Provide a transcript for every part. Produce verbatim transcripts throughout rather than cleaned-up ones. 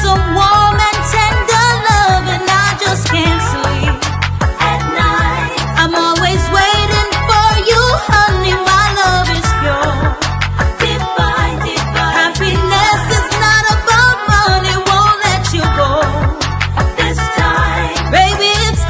some warm and tender love, and I just can't sleep at night. I'm always waiting for you, honey. My love is pure, divine, divine. Happiness is not about money, won't let you go this time. Baby, it's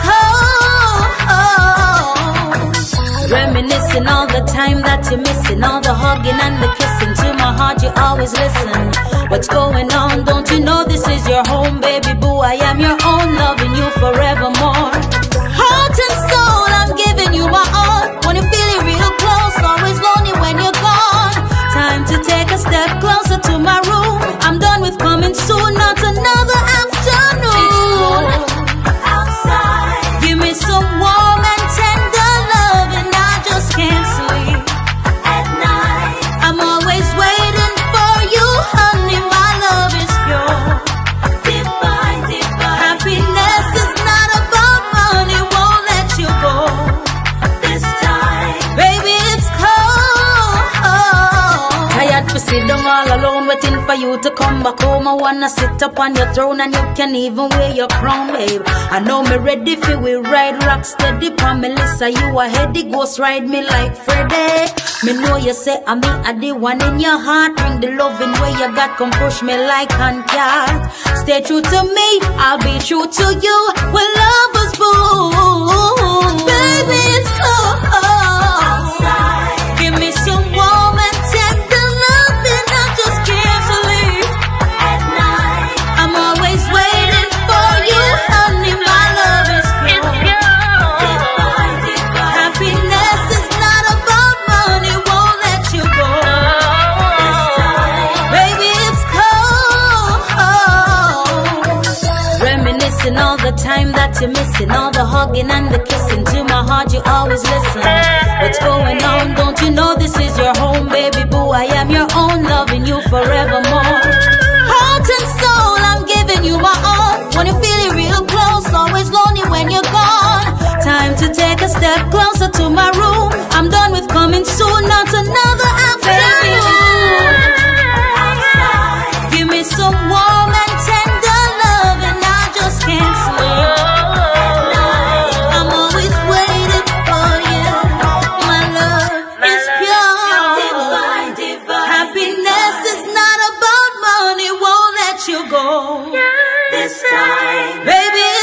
cold. Reminiscing all the time that you're missing, all the hugging and the kissing. To my heart, you always listen. What's going on? Don't you know this is your home, baby boo? I am your own, loving you forevermore. Heart and soul, I'm giving you my all. When you feel it real close, always lonely when you're gone. Time to take a step closer to my room. I'm done with coming soon, not another afternoon. Outside, give me some warm and tender love, and I just can't sleep at night. I'm always waiting for you, honey. My love is pure, divine, divine. Happiness is not about money, won't let you go this time. Baby, it's cold. Tired to sit down all alone, waiting for you to come back home. I wanna sit up on your throne, and you can even wear your crown, babe. I know me ready for we ride rock steady. Pa Melissa, you a heady ghost, ride me like Freddy. Me know you say I'm me, I the one in your heart. Bring the loving way you got, come push me like hand cat. Stay true to me, I'll be true to you. We're lovers, boo. Baby, it's so hard. Give me some warm and tender love, and I just can't sleep at night. I'm always waiting for you, honey. My love is pure, divine, divine. Happiness is not about money, won't let you go this time. Baby, it's cold. Reminiscing all the time that you're missing, all the hugging and the kissing. To my heart, you always listen. What's going on? Don't you know this is your home, baby boo? I am your own, loving you forevermore. Heart and soul, I'm giving you my all. When you feel it real close, always lonely when you're gone. Time to take a step closer to my room. I'm done with coming soon, not another afternoon. Outside, give me some warm and tender love, and I just can't sleep at night. I'm always waiting for you. My love is pure, divine, divine. Happiness is not about money, won't let you go this time. Baby,